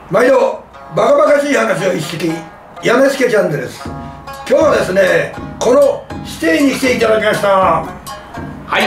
毎度バカバカしい話を一式やめすけチャンネルです。今日はですね、このステーに来ていただきました。 はい、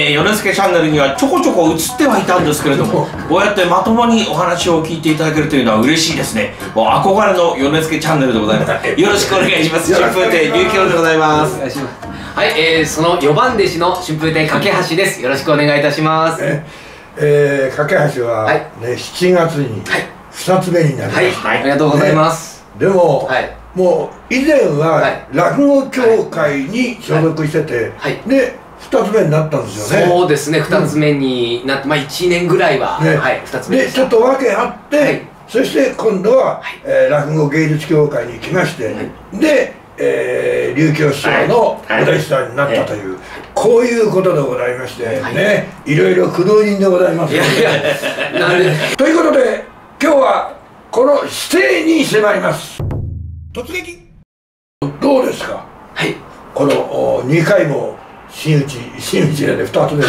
ヨネスケチャンネルにはちょこちょこ映ってはいたんですけれども、こうやってまともにお話を聞いていただけるというのは嬉しいですね。もう憧れのヨネスケチャンネルでございます。よろしくお願いします。春風亭琉球でございます。 はい、その4番弟子の春風亭架橋です。よろしくお願いいたします。 架橋はね、7月に2つ目になりました。 ありがとうございます。 でももう以前は落語協会に所属してて、で2つ目になったんですよね。 そうですね、2つ目になって、1年ぐらいは2つ目でちょっと訳あって、そして今度は落語芸術協会に来まして、で琉球師匠のお弟子さんになったという、こういうことでございましてね、いろいろ苦労人でございます。ということで今日はこの指定に迫ります。突撃どうですか、この2回も真打ちで2つ目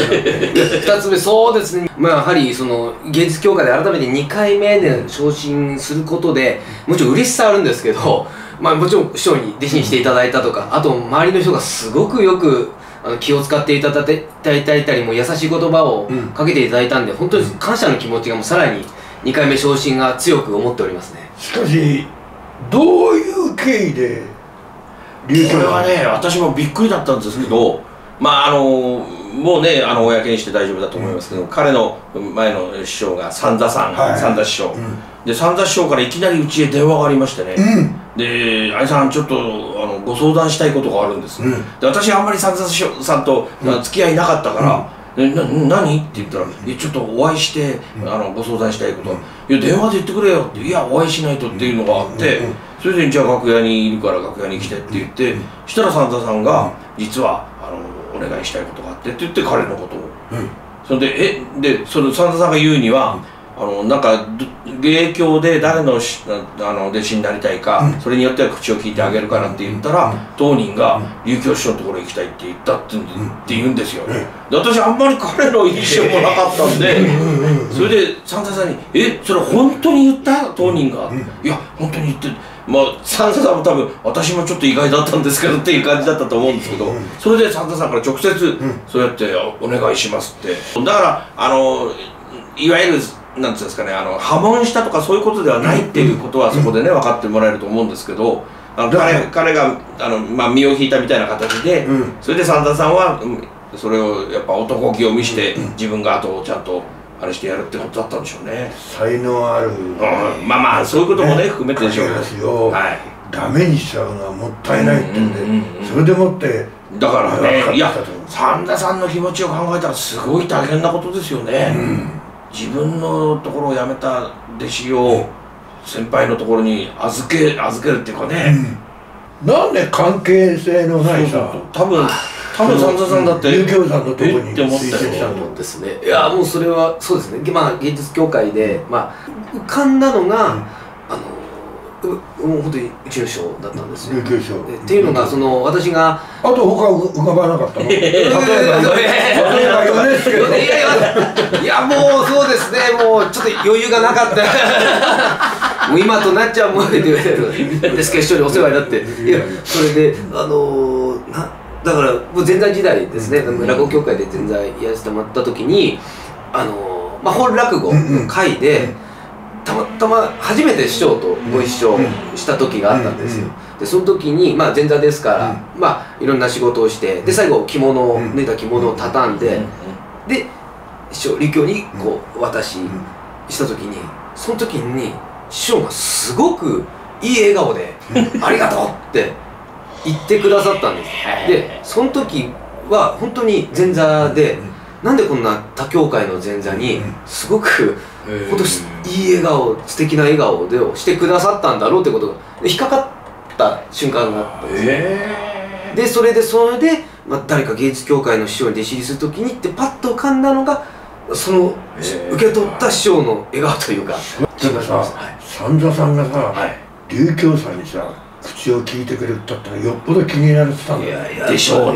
2つ目、そうですね、やはりその芸術協会で改めて2回目で昇進することでもちろん嬉しさあるんですけど、もちろん師匠に弟子にしていただいたとか、あと周りの人がすごくよく気を使っていただいたり、もう優しい言葉をかけていただいたんで、本当に感謝の気持ちがもうさらに2回目昇進が強く思っておりますね。 しかしどういう経緯で琉球？ これはね、私もびっくりだったんですけど、もうね、公にして大丈夫だと思いますけど、彼の前の師匠が三田さん、三田師匠で、三田師匠からいきなりうちへ電話がありましてね、で、愛さんちょっとご相談したいことがあるんです。で、私あんまり三田師匠さんと付き合いなかったから「何？」って言ったら「ちょっとお会いしてご相談したいこと」「いや電話で言ってくれよ」って「いやお会いしないと」っていうのがあって、それで「じゃあ楽屋にいるから楽屋に来て」って言って、したら三田さんが「実はお願いしたいことがあって」って言って彼のことを、それでその三田さんが言うにはなんか芸協で誰の弟子になりたいか、それによっては口を聞いてあげるからって言ったら、当人が琉球師匠のところへ行きたいって言ったって言うんですよ。で、私あんまり彼の印象もなかったんで、それで三田さんに「それ本当に言った？当人が」いや本当に言ってる。三田さんも多分私もちょっと意外だったんですけどっていう感じだったと思うんですけど、それで三田さんから直接そうやって「お願いします」って。だからいわゆるなんていうんですかね、破門したとかそういうことではないっていうことはそこでね分かってもらえると思うんですけど、彼が身を引いたみたいな形で、それで三田さんはそれをやっぱ男気を見して自分が後をちゃんとあれしてやるってことだったんでしょうね。 才能ある、 そういうこともね含めてでしょうけど、 ダメにしちゃうのはもったいないってんで、それでもってだからね、いや三田さんの気持ちを考えたらすごい大変なことですよね。自分のところを辞めた弟子を先輩のところに預けるっていうかね、 なんで関係性のないさ、 多分三田さんだって琉球さんのところにって思ったよ。 ですね。いやもうそれはそうですね。芸術協会で浮かんだのがもう本当にうちの師匠だったんですよ。 琉球師匠っていうのが私があと他浮かばなかったの？例えば米助とか。 いやもうそうですね、もうちょっと余裕がなかったもう今となっちゃうもんって言われるですけど、師匠にお世話になって、いやそれでだからもう前座時代ですね、落語協会で前座やらせてもらった時に本落語の会でたまたま初めて師匠とご一緒した時があったんですよ。でその時に前座ですからいろんな仕事をして、で最後脱いだ着物を畳んで、で師匠琉球にこう渡しした時に、その時に師匠がすごくいい笑顔で「ありがとう!」って言ってくださったんです。でその時は本当に前座で、なんでこんな他協会の前座にすごく本当いい笑顔、素敵な笑顔でしてくださったんだろうってことが引っかかった瞬間があったんですよ。でそれで誰か芸術協会の師匠に弟子入りする時にってパッと浮かんだのが、その受け取った師匠の笑顔というか。 でもさ、三田さんがさ琉球さんにさ口を聞いてくれたったらよっぽど気に入られてたんだよ。 でしょうね。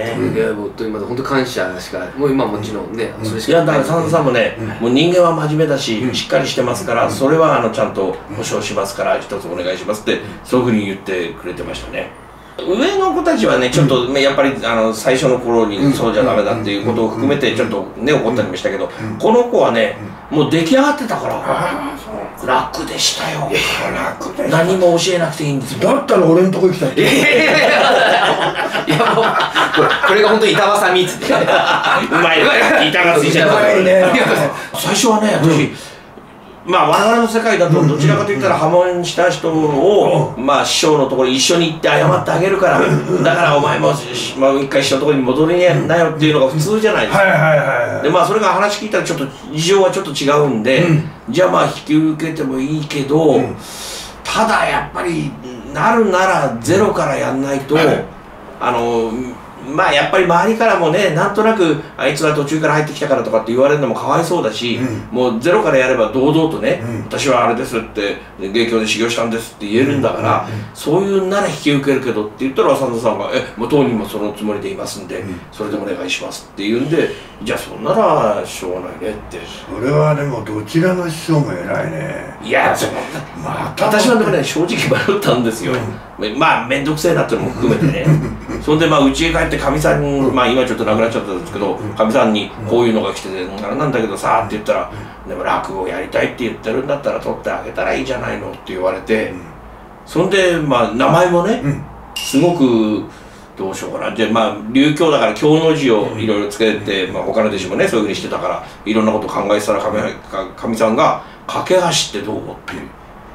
ね。 いやもう今本当感謝しか、もう今もちろんね、それしかいやだからサンタさんもね、もう人間は真面目だし、しっかりしてますから、それはちゃんと保証しますから一つお願いしますってそういうふうに言ってくれてましたね。上の子たちはねちょっとやっぱり最初の頃にそうじゃダメだっていうことを含めてちょっとね怒ったりもしたけど、この子はねもう出来上がってたから楽でしたよ。何も教えなくていいんですよ。 だったら俺のとこ行きたい。 いやもうこれが本当に板挟みっつってうまい板がついちゃった。最初はね私まあ我々の世界だとどちらかといったら破門した人をまあ師匠のところに一緒に行って謝ってあげるからだからお前も一回師匠のところに戻りなよっていうのが普通じゃないですか。でまあそれが話聞いたらちょっと事情はちょっと違うんで、じゃあまあ引き受けてもいいけど、ただやっぱりなるならゼロからやんないとまあやっぱり周りからもねなんとなくあいつは途中から入ってきたからとかって言われるのもかわいそうだし、もうゼロからやれば堂々とね、私はあれですって芸協で修行したんですって言えるんだから、そういうなら引き受けるけどって言ったらサンタさんが「もう当人もそのつもりでいますんで、それでお願いします」って言うんで、じゃあそんならしょうがないねって。 それはでもどちらの師匠も偉いね。 いや私はでもね正直迷ったんですよ。まあ面倒くせえなっていうのも含めてね。そんでまあ家へ帰ってかみさんに、まあ今ちょっと亡くなっちゃったんですけど、かみさんにこういうのが来ててあれなんだけどさって言ったら、でも落語やりたいって言ってるんだったら取ってあげたらいいじゃないのって言われて、そんでまあ名前もねすごくどうしようかな、じゃあまあ流教だから経の字をいろいろつけて、まあ他の弟子もねそういうふうにしてたからいろんなこと考えてたらかみさんが「架け橋ってどう?」っていう。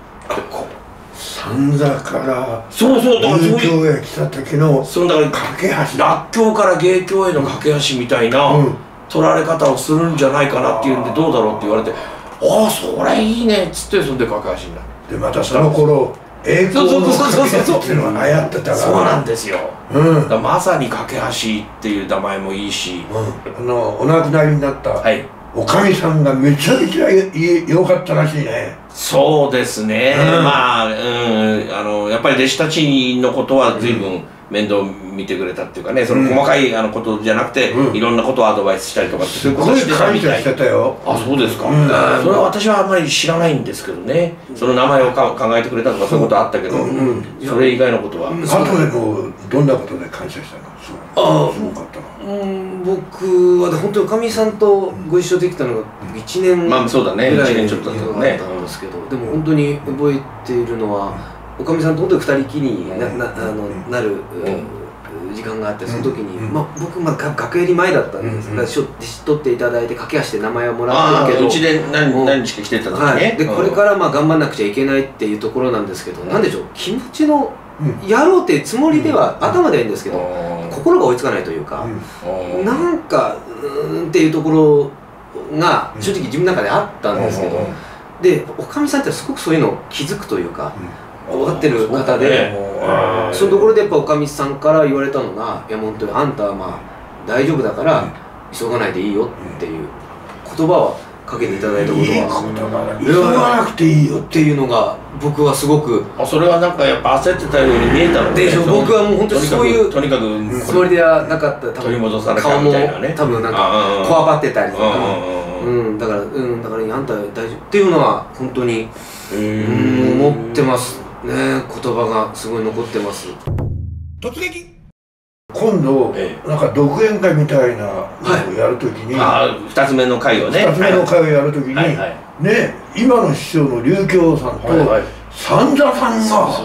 三座からそうだから流教へ来た時のそうだから架け橋、 らっきょうから芸協への架け橋みたいな取られ方をするんじゃないかなっていうんでどうだろうって言われて、ああそれいいねっつってそんで架け橋になる。 でまたその頃栄光の架け橋っていうのが流行ってたから。 そうなんですよ。だからまさに架け橋っていう名前もいいし、 お亡くなりになったおかみさんがめちゃめちゃ良かったらしいね。 そうですね、まあ、やっぱり弟子たちのことは随分面倒見てくれたっていうかね、その細かいことじゃなくて、いろんなことをアドバイスしたりとかってそういうことをしてたみたい。 してたよ。 あ、そうですか。それは私はあんまり知らないんですけどね。その名前を考えてくれたとかそういうことあったけど、それ以外のことは。 あとでもどんなことで感謝したの？すごかったの。 僕は本当におかみさんとご一緒できたのが1年ぐらいそうだね、1年ちょっとだったね。 んですけど、でも本当に覚えているのはおかみさんと本当に2人きりになる時間があって、その時に僕楽屋に前だったんですが、弟子取っていただいて駆け足で名前をもらってるけど、 うちで何日か来てた時ね。 でこれから頑張んなくちゃいけないっていうところなんですけど、なんでしょう、気持ちのやろうっていうつもりでは頭ではいいんですけど、心が追いつかないというか、なんかっていうところが正直自分の中であったんですけど、でおかみさんってすごくそういうのを気づくというか分かってる方で、そのところでやっぱおかみさんから言われたのが「いや本当にあんたはまあ大丈夫だから急がないでいいよ」っていう言葉をかけていただいたことは、 急がなくていいよっていうのが僕はすごく、 それはなんかやっぱ焦ってたように見えたので、 僕はもう本当にそういうとにかくつもりではなかった。 取り戻さなきゃみたいなね、 顔も多分なんかこわばってたりとか、だからあんた大丈夫っていうのは本当に思ってますね。言葉がすごい残ってます。 突撃今度なんか独演会みたいなのをやるときに、 2つ目の会をね、 2つ目の会をやるときにね、今の師匠の龍京さんと三座さんが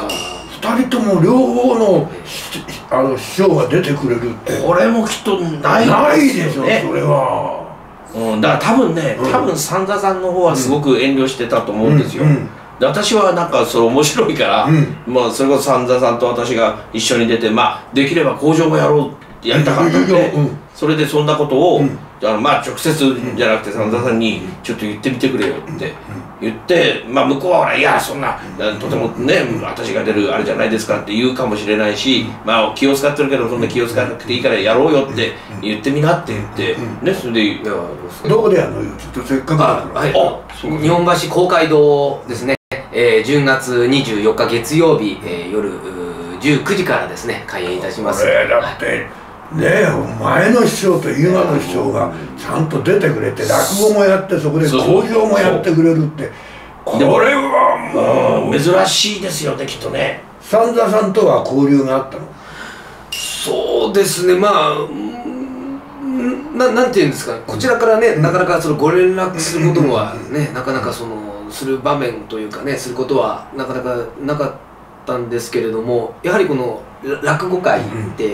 2人とも両方の師匠が出てくれるって、 これもきっとないでしょそれは。 だから多分三座さんの方はすごく遠慮してたと思うんですよ。で私はなんかそれ面白いから、まあそれこそ三座さんと私が一緒に出て、まあできれば工場もやりたかったんで、それでそんなことをまあ直接じゃなくて三座さんにちょっと言ってみてくれよって言って、まあ向こうは「いやそんなとてもね私が出るあれじゃないですか」って言うかもしれないし、まあ気を使ってるけどそんな気を使わなくていいからやろうよって言ってみなって言ってね、それでどこでやるのよ、ちょっとせっかくだから。 日本橋公会堂ですね。10月24日月曜日、夜19時からですね開演いたします。 だってね、前の師匠と今の師匠がちゃんと出てくれて、落語もやってそこで講評もやってくれるって、これはもう珍しいですよね、きっとね。 三座さんとは交流があったの？ そうですね、まあなんていうんですか、こちらからね、なかなかそのご連絡することはね、なかなかそのする場面というかね、することはなかなかなかったんですけれども、やはりこの落語会って、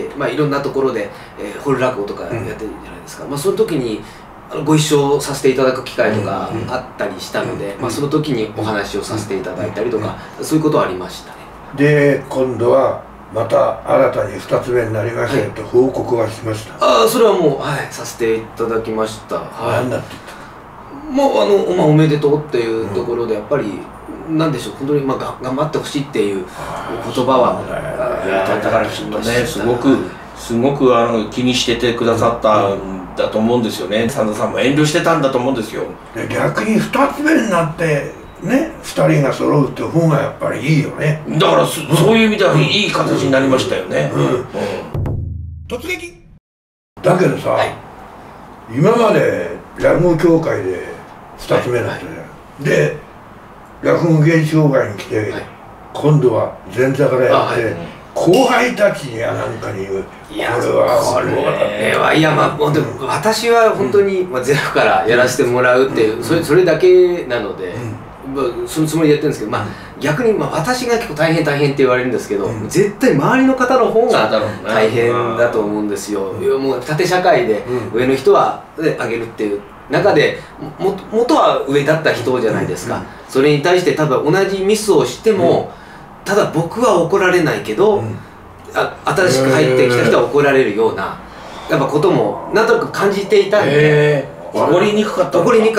まあいろんなところで、ホール落語とかやってるじゃないですか。まあその時にご一緒させていただく機会とかあったりしたので、まあその時にお話をさせていただいたりとか、そういうことはありましたね。 で、今度はまた新たに2つ目になりましたよと報告はしました。 ああ、それはもう、はい、させていただきました。 何だって言った？ もうまあ、おめでとうっていうところで、やっぱりなんでしょう、本当にまあ頑張ってほしいっていう言葉は、 だからきっとね、すごく気にしててくださったんだと思うんですよね。三田さんも遠慮してたんだと思うんですよ。 逆に2つ目になってね、2人が揃うって方がやっぱりいいよね。 だからそういう意味ではいい形になりましたよね。 突撃だけどさ、今まで落語協会で2つ目だったじゃん。で落語芸術協会に来て、今度は前座からやって、後輩たちやなんかに言う。 これは、いや、まあ本当に私は本当にゼロからやらせてもらうっていう、それだけなので、そのつもりでやってるんですけど、まあ逆に私が結構大変って言われるんですけど、絶対周りの方の方が大変だと思うんですよ。もう縦社会で上の人は上げるっていう中で、元は上だった人じゃないですか。それに対して多分同じミスをしても、ただ僕は怒られないけど、新しく入ってきた人は怒られるようなやっぱこともなんとなく感じていたんで、 怒りにくかったと思います。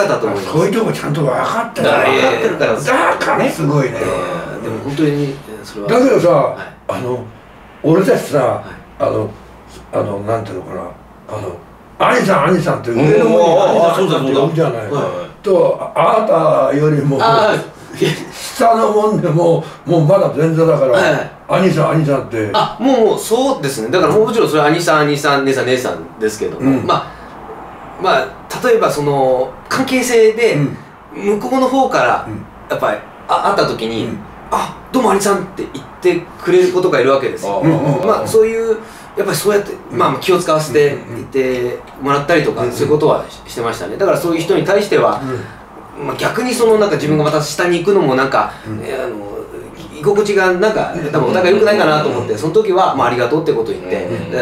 そういうとこちゃんと分かってるからだからすごいね。 でも本当にそれはだけどさ、俺たちさ、なんていうのかな、兄さんって上の方に兄さんって呼ぶじゃない。とあなたよりも下のもんでもうまだ前座だから、兄さんって。 もうそうですね。だからもちろんそれは兄さん姉さんですけども、まあ例えばその関係性で向こうの方からやっぱり会った時に「どうも兄さん」って言ってくれることがいるわけですよ。まあそういうやっぱりそうやって気を使わせていてもらったりとか、そういうことはしてましたね。だからそういう人に対しては逆にそのなんか自分がまた下に行くのもなんか居心地がなんか多分お互い良くないかなと思って、その時はありがとうってことを言って、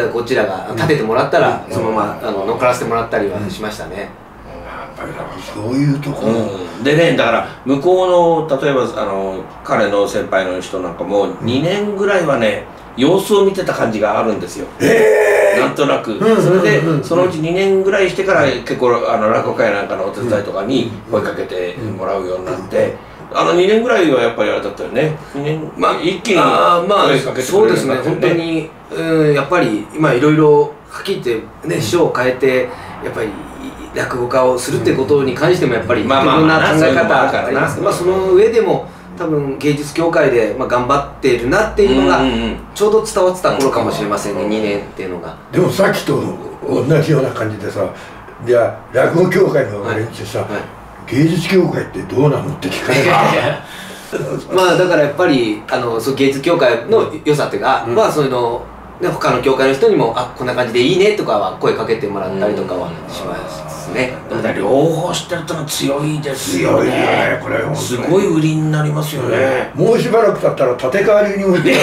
こちらが立ててもらったらそのまま乗っからせてもらったりはしましたね。 そういうところでね、だから向こうの例えば彼の先輩の人なんかも2年ぐらいはね様子を見てた感じがあるんですよ。なんとなく。それでそのうち2年ぐらいしてから結構落語会なんかのお手伝いとかに声かけてもらうようになって、2年ぐらいはやっぱりあれだったよね。2年一気に声かけてくれるようになってね。 そうですね。本当にやっぱり今いろいろはっきり言ってね、師匠を変えてやっぱり落語家をするってことに関してもやっぱりいろんな考え方があります。その上でも多分芸術協会で頑張ってるなっていうのがちょうど伝わってた頃かもしれませんね、2年っていうのが。 でもさっきと同じような感じでさ、じゃあ落語協会の連中さ、芸術協会ってどうなのって聞かれる。 だからやっぱりそう芸術協会の良さっていうか、そういうの他の協会の人にもこんな感じでいいねとかは声かけてもらったりとかはしますね。 両方知ってるってのは強いですよね。 これすごい売りになりますよね。 もうしばらく経ったら立て替わりに置いて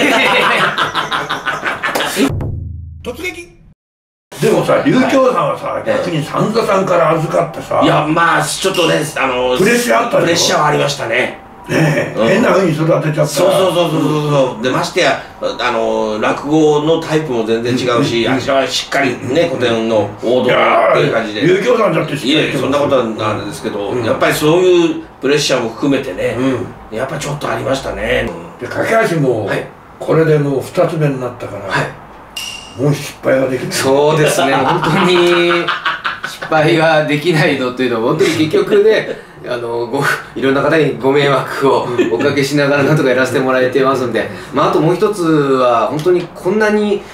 突撃。でもさ、龍京さんはさ、逆に三座さんから預かってさ、 いやちょっとねプレッシャーあったでしょ。 プレッシャーはありましたね。 変な風に育てちゃった。 そうで、ましてや落語のタイプも全然違うし、あれはしっかりね古典の王道っていう感じで、 龍京さんだってしっかり、 そんなことはあれですけど、やっぱりそういうプレッシャーも含めてね、やっぱちょっとありましたね。 で架橋もこれでもう2つ目になったから、もう失敗はできない。 そうですね、本当に失敗はできないのというのは本当に結局ねいろんな方にご迷惑をおかけしながらなんとかやらせてもらえてますんで、あともう一つは本当にこんなに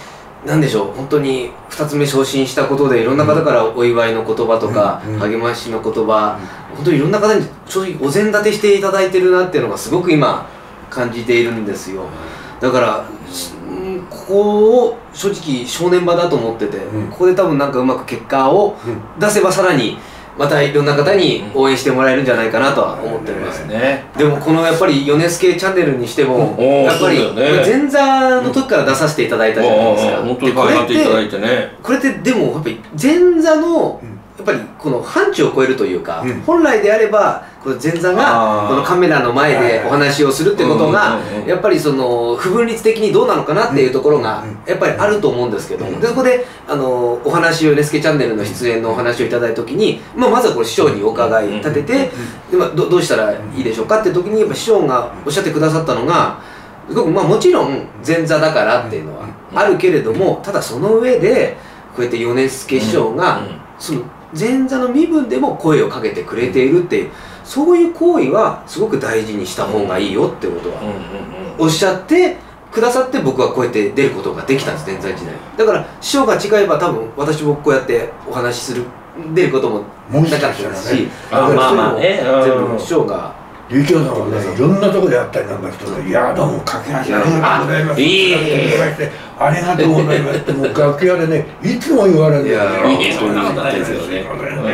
なんでしょう、本当に2つ目昇進したことでいろんな方からお祝いの言葉とか励ましの言葉、本当にいろんな方に正直お膳立てしていただいてるなっていうのがすごく今感じているんですよ。だからここを正直正念場だと思ってて、ここで多分なんかうまく結果を出せばさらにまたいろんな方に応援してもらえるんじゃないかなとは思っておりますね。でもこのやっぱり米助チャンネルにしてもやっぱり前座の時から出させていただいたじゃないですか。 本当に可愛がっていただいてね。 これってでもやっぱり前座のやっぱりこの範疇を超えるというか、本来であればこの前座がこのカメラの前でお話をするってことがやっぱりその不分律的にどうなのかなっていうところがやっぱりあると思うんですけど、でそこでお話を米助チャンネルの出演のお話をいただいた時に、まずはこれ師匠にお伺い立てて、どうしたらいいでしょうかって時にやっぱ師匠がおっしゃってくださったのが、すごくもちろん前座だからっていうのはあるけれども、ただその上でこうやって米助師匠がその前座の身分でも声をかけてくれているっていう、そういう行為はすごく大事にした方がいいよってことはおっしゃってくださって、僕はこうやって出ることができたんです、前座時代。だから師匠が違えば多分私もこうやってお話しする出ることもなかったですし、全部師匠が琉球さんはね、いろんなところでやったりなんかして、いや、どうも、かけなしありがとうございます。ありがとうございますって、もう楽屋でね、いつも言われるんだよ。 そんなことないですよね。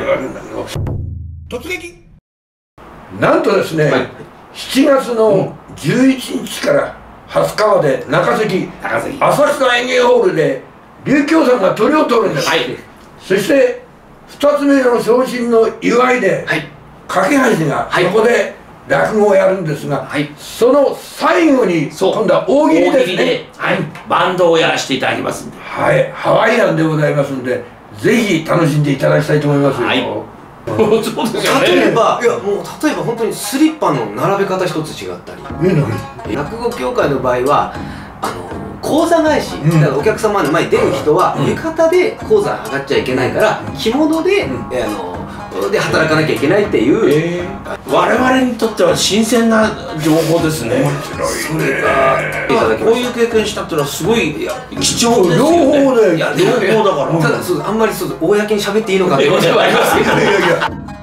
突撃なんとですね、7月の11日から20日まで中関浅草園芸ホールで琉球さんが鳥を取るんです。そして2つ目の昇進の祝いで架橋がそこで落語をやるんですが、その最後に今度は大喜利ですね。 バンドをやらせていただきますんで、 ハワイアンでございますんで、ぜひ楽しんでいただきたいと思いますよ。 例えば本当にスリッパの並べ方一つ違ったり、落語協会の場合は講座返し、だからお客様の前に出る人は浴衣で講座上がっちゃいけないから着物で働かなきゃいけないっていう、 我々にとっては新鮮な情報ですね。 それがこういう経験したっていうのはすごい貴重ですよね。両方だから。 ただあんまり公に喋っていいのかってことではありますけど。